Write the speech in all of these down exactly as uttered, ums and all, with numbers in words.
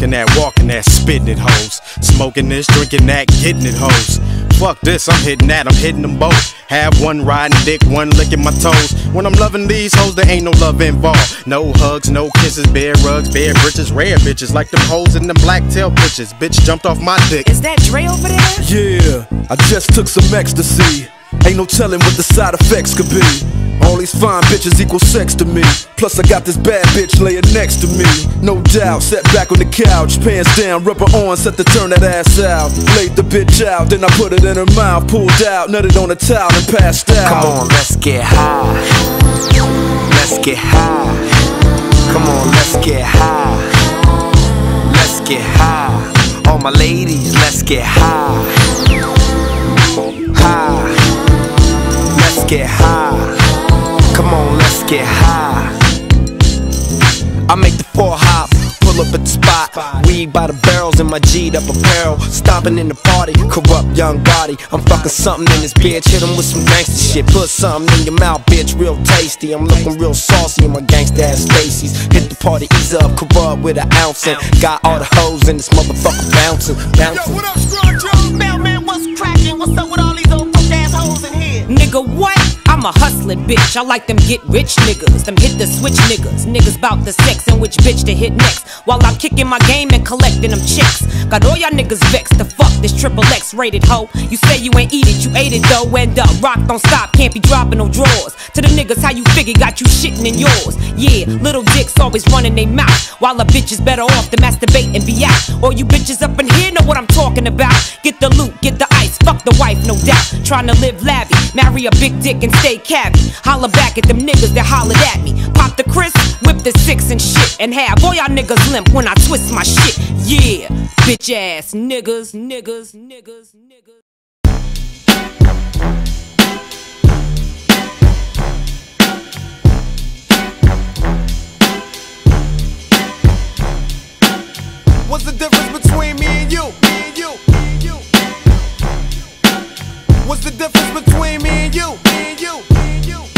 talking that, walking that, spitting it, hoes. Smoking this, drinking that, getting it, hoes. Fuck this, I'm hitting that, I'm hitting them both. Have one riding dick, one licking my toes. When I'm loving these hoes, there ain't no love involved. No hugs, no kisses, bare rugs, bare britches, rare bitches like them hoes in them black tail bitches. Bitch jumped off my dick. Is that Dre over there? Yeah, I just took some ecstasy. Ain't no telling what the side effects could be. All these fine bitches equal sex to me. Plus I got this bad bitch laying next to me. No doubt, sat back on the couch, pants down, rubber on, set to turn that ass out. Laid the bitch out, then I put it in her mouth, pulled out, nutted on a towel and passed out. Come on, let's get high. Let's get high. Come on, let's get high. Let's get high. All my ladies, let's get high. High. Let's get high. Come on, let's get high. I make the four hop, pull up at the spot. Weed by the barrels in my G'd up apparel. Stomping in the party, corrupt young body. I'm fucking something in this bitch, hit him with some gangsta shit. Put something in your mouth, bitch, real tasty. I'm looking real saucy in my gangsta ass Stacy's. Hit the party, ease up, corrupt with an ounce. And got all the hoes in this motherfucker bouncing, bouncing. Yo, what up, Scrub Joe? Mailman, what's cracking? What's up with all these old fuck ass hoes in here? Nigga, what? I'm a hustling bitch, I like them get rich niggas, them hit the switch niggas. Niggas bout the sex and which bitch to hit next. While I'm kicking my game and collecting them checks. Got all y'all niggas vexed to fuck this triple X rated hoe. You say you ain't eat it, you ate it though. End up, rock don't stop, can't be dropping no drawers. To the niggas, how you figure got you shitting in yours. Yeah, little dicks always running they mouth. While a bitch is better off to masturbate and be out. All you bitches up in here know what I'm talking about. Get the loot, get the ice, fuck the wife, no doubt. Trying to live lavvy, marry a big dick and stay cabby. Holla back at them niggas that hollered at me. Pop the Chris, whip the six and shit. And have all y'all niggas limp when I twist my shit. Yeah, bitch ass niggas, niggas, niggas, niggas. What's the difference between me and you? Me and you, me and you. What's the difference between me and you? Me and you, me and you.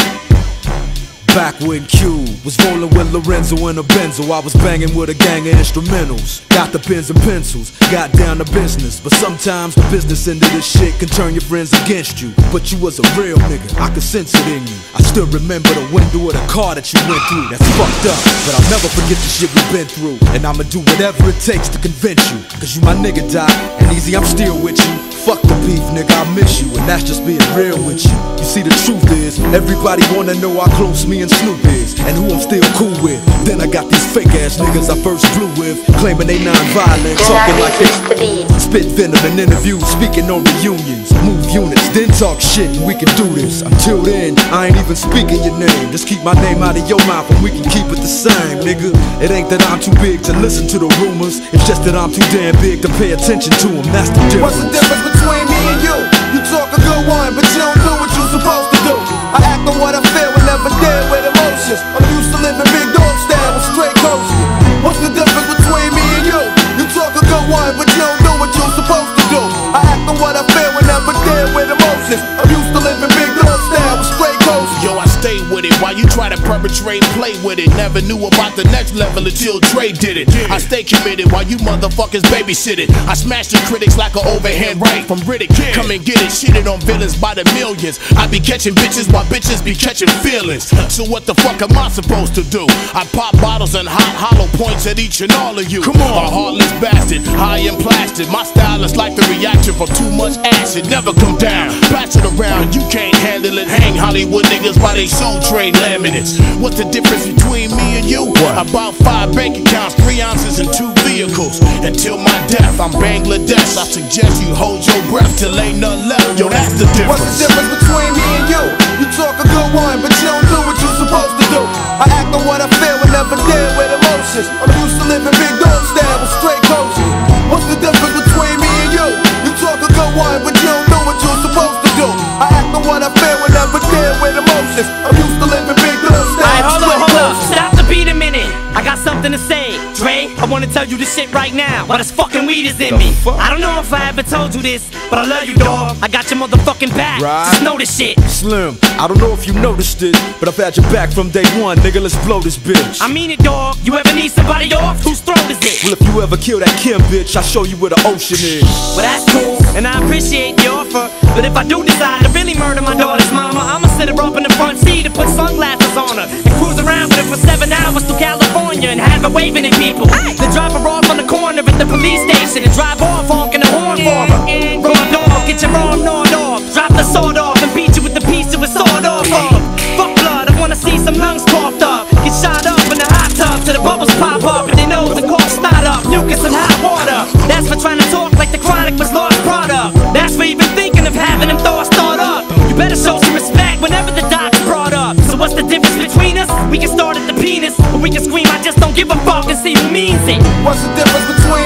Back when Q was rolling with Lorenzo in a Benzo, I was banging with a gang of instrumentals. Got the pens and pencils, got down to business. But sometimes the business end of this shit can turn your friends against you. But you was a real nigga, I could sense it in you. I still remember the window of the car that you went through. That's fucked up, but I'll never forget the shit we've been through. And I'ma do whatever it takes to convince you. Cause you my nigga, Doc, and easy, I'm still with you. Fuck the beef, nigga, I miss you, and that's just being real with you. You see, the truth is, everybody wanna know how close me and Snoop is, and who I'm still cool with. Then I got these fake ass niggas I first blew with, claiming they non-violent, talking like they spit venom in interviews, speaking on reunions. Move units, then talk shit, and we can do this. Until then, I ain't even speaking your name. Just keep my name out of your mouth, and we can keep it the same, nigga. It ain't that I'm too big to listen to the rumors, it's just that I'm too damn big to pay attention to them. That's the difference. What's the difference between me and you? You talk a good one, but you don't do what you supposed to do. I act on what I feel and never deal with emotions. I'm used to living big dog style with straight coaches. What's the difference between me and you? You talk a good one, but you don't do what you're supposed to do. I act on what I feel and never deal with emotions. I'm used to living big dog style with straight coaches. Yo, I stay with it while you try to perpetrate and play with it. Never knew about the next level until Dre did it. I stay committed while you motherfuckers babysit it. I smash the critics like an overhand right from Riddick. Come and get it, shitted on villains by the millions. I be catching bitches while bitches be catching feelings. So what the fuck am I supposed to do? I pop bottles and hot hollow points at each and all of you. Come on, a heartless bastard, high and plastic. My style is like the reaction from too much acid. Never come down, pass it around, you can't handle it. Hang Hollywood niggas by they soul train laminates. What's the difference between me and you? What? About five bank accounts, three ounces and two vehicles. Until my death, I'm Bangladesh. I suggest you hold your breath till ain't nothing left. Yo, that's the difference. What's the difference between me and you? You talk a good one, but you don't do what you're supposed to do. I act on what I feel and never deal with emotions. I'm used to living big dog style with straight coaches. What's the difference between me and you? You talk a good one, but you don't do what you're supposed to do. I act on what I feel and never deal with emotions. I'm used to living big dog style. Alright, hold up, hold up. Stop the beat a minute. I got something to say. Dre, I wanna wanna tell you this shit right now, while this fucking weed is in me. I don't know if I ever told you this, but I love you, dog. I got your motherfucking back. Right. Just know this shit. Slim, I don't know if you noticed it, but I've had your back from day one, nigga. Let's blow this bitch. I mean it, dog. You ever need somebody off? Whose throat is it? Well, if you ever kill that Kim bitch, I'll show you where the ocean is. Well, that's cool, and I appreciate the offer. But if I do decide to really murder my daughter's mama, I'ma sit her up in the front seat and put sunglasses on her and cruise around with her for seven hours through California and have her waving at people. Then drop her off on the corner at the police station and drive off honking the horn for her. Raw dog, get your arm gnawed off. Drop the sword off and beat you with the piece of a sword off of. Fuck blood, I wanna see some lungs coughed up. Get shot up in the hot tub till the bubbles pop up and they nose and cough snot up. Mucus and hot water. That's for trying to talk like the chronic was lost product. That's for even thinking of having them thoughts thought up. You better show some respect whenever the doc's brought up. So what's the difference between us? We can start at the penis, or we can scream I just don't give a fuck and see who means it. What's the difference between